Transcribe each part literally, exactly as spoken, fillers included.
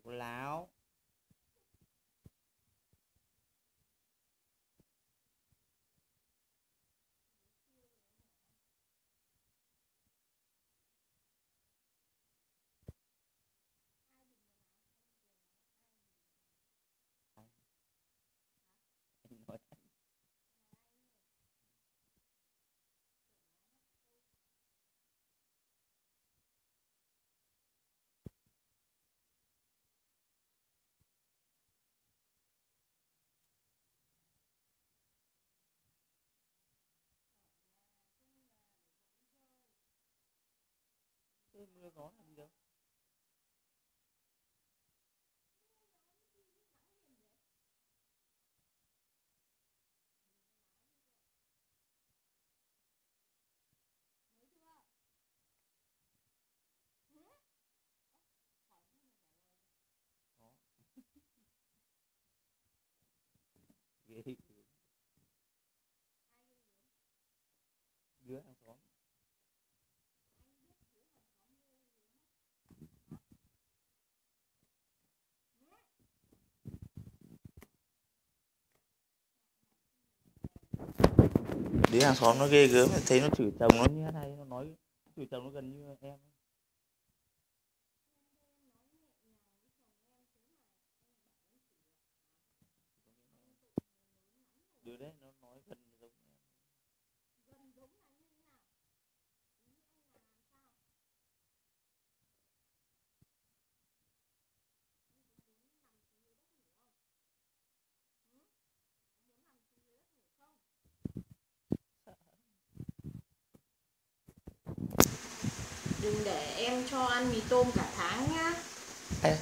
láo. Anh nói thế mưa gió làm gì đâu. Đó. Ghê. Đứa hàng xóm. Đứa hàng xóm nó ghê gớm, thấy nó chửi chồng nó như thế này, nó nói chửi chồng nó gần như em. Đứa đấy nó nói gần giống em. Đừng để em cho ăn mì tôm cả tháng nhá. À.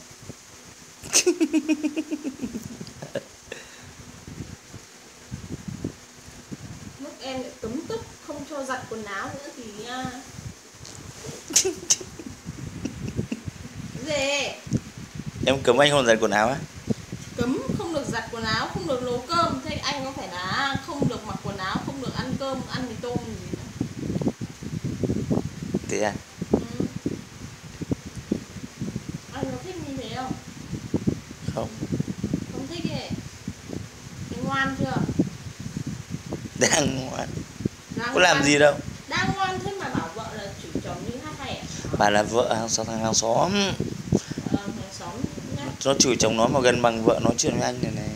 Lúc em lại cấm túc không cho giặt quần áo nữa thì nha. Gì? Em cấm anh không giặt quần áo á? Cấm không được giặt quần áo, không được nấu cơm. Thế anh có phải là không được mặc quần áo, không được ăn cơm, ăn mì tôm gì nữa. Thế à? Ừ. Anh có thích như thế không? Không. Không thích ấy. Thế ngoan chưa? Đang ngoan. Đang Có làm ngoan. gì đâu. Đang ngoan thế mà bảo vợ là chửi chồng như hát hay à? Bà là vợ hàng xóm, thằng hàng xóm. Ờ, hàng xóm nhá. Nó chửi chồng nó mà gần bằng vợ nói chuyện với anh này này.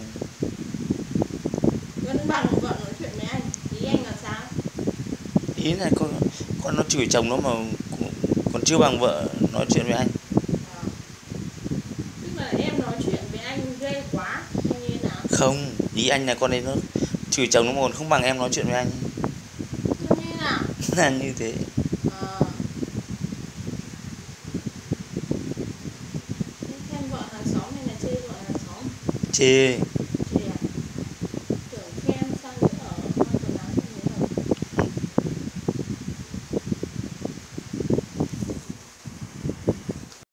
Gần bằng vợ nói chuyện với anh. Ý anh là sao? Ý là con con nó chửi chồng nó mà còn chưa bằng vợ nói chuyện với anh. À. Tức là em nói chuyện với anh ghê quá hay như thế nào? Không, ý anh là con ấy nó chửi chồng nó mà còn không bằng em nói chuyện với anh. Như thế nào? Là như thế. À. Thế khen vợ hàng xóm hay là chê vợ hàng xóm? Chê.